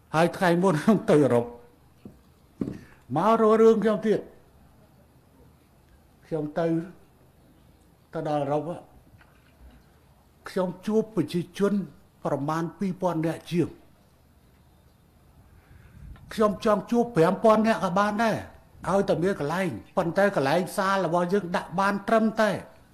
hai ngày muôn không từ rồi máu rồi rương trong tiệt trong từ ta đòi rồi á trong chúa bị chỉ chuyênประมาณ 2,000 អ្នកជាងខ្ញុំចង់ជួប 5,000 អ្នកក៏បានដែរឲ្យតែមានកន្លែងប៉ុន្តែកន្លែងសាលរបស់យើងដាក់បានត្រឹមតែ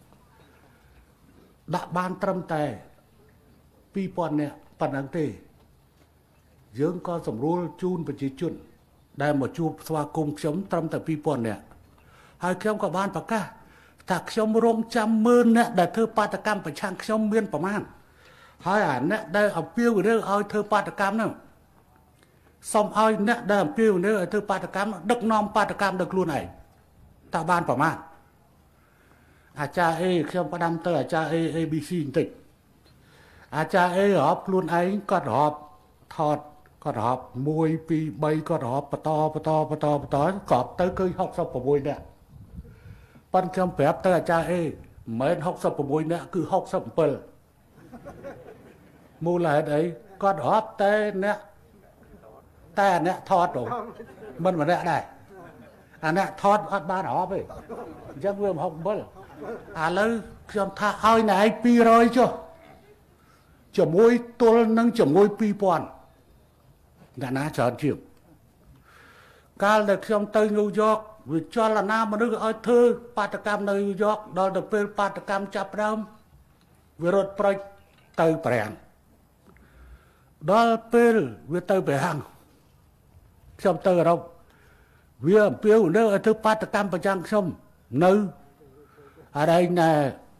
2,000 អ្នកប៉ុណ្ណឹងទេយើងក៏សម្រួលជូនប្រជាជនដែលមកជួបស្វាគមន៍ខ្ញុំត្រឹមតែ 2,000 អ្នកហើយខ្ញុំក៏បានប្រកាសថាខ្ញុំរងចាំមើលអ្នកដែលធ្វើបាតកម្មប្រឆាំងខ្ញុំមានប្រមាណហើយអាអ្នកដែលអំពាវនាវឲ្យធ្វើបាតកម្មនោះសូមឲ្យអ្នកដែលអំពាវនាវឲ្យធ្វើបាតកម្មដឹកនាំបាតកម្មដោយខ្លួនឯងតើបានប្រមាណអាចារ្យអេខ្ញុំផ្ដាំទៅអាចារ្យអេ ABC បន្តិចអាចារ្យអេរាប់ខ្លួនឯងគាត់រាប់ថតគាត់រាប់1 2 3គាត់រាប់បន្តគាត់ទៅគឺ66នាក់ប៉ុន្តែខ្ញុំប្រាប់ទៅអាចារ្យអេមិនមែន66នាក់គឺ67មូលហេតុអីគាត់រាប់តែអ្នកថតទៅមិនម្នាក់ដែរអាអ្នកថតអត់បានរាប់ទេអញ្ចឹងវា67ឥឡូវខ្ញុំថាឲ្យណែឯង200ចុះជាមួយទល់នឹងជាមួយ 2,000 អ្នកណាច្រើនជាងកាលដែលខ្ញុំទៅញូវយ៉កវាចលនាមនុស្សឲ្យធ្វើបាតកម្មនៅញូវយ៉កដល់ទៅពេលបាតកម្មចាប់ដើមវារត់ប្រិចទៅប្រាំងដល់ពេលវាទៅប្រាំងខ្ញុំទៅអឺរ៉ុបវាអំពាវនាវឲ្យធ្វើបាតកម្មប្រចាំខ្ញុំនៅអរឯងនៅ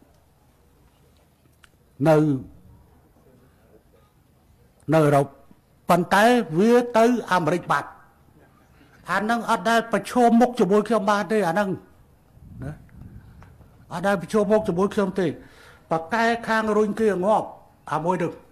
អឺរ៉ុបប៉ុន្តែវាទៅអាមេរិកបាត់អានឹងអត់ដែលប្រឈមមុខជាមួយខ្ញុំបានទេអានឹងណាអត់ដែលប្រឈមមុខជាមួយខ្ញុំទេប៉កែខាងរុញគេងាប់អាមួយនឹង